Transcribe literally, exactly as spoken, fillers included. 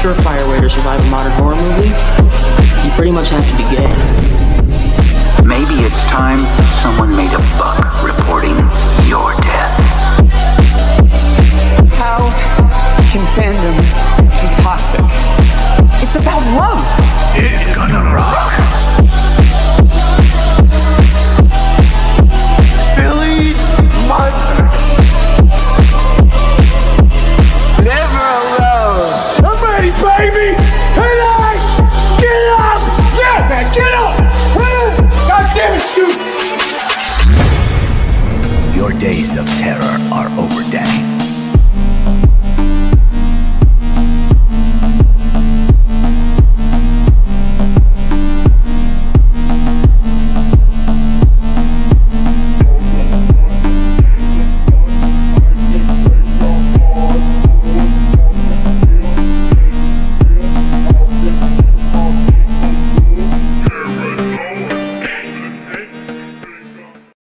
surefire way to survive a modern horror movie, you pretty much have to be gay. Maybe it's time someone made a buck reporting your death.